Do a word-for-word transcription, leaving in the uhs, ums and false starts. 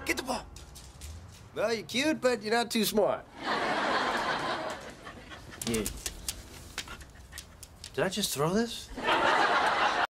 Get the ball. Well, you're cute, but you're not too smart. Yeah. Did I just throw this?